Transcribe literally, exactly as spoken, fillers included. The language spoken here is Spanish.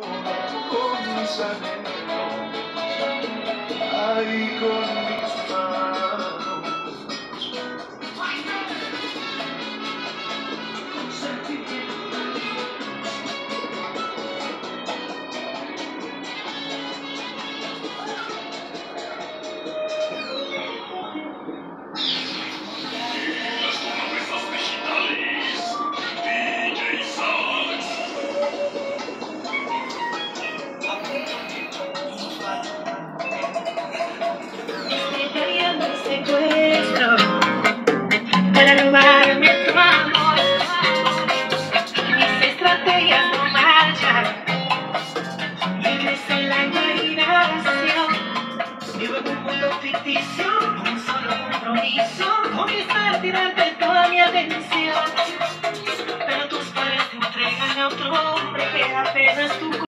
con mis anhelos, ay, con mis manos. Secuestro para robarme tu amor. Mis estrategias no marchan, vives en la imaginación. Vivo en un mundo ficticio, un solo compromiso, conquistar, tirarte toda mi atención. Pero tus padres te entregan a otro hombre que apenas tú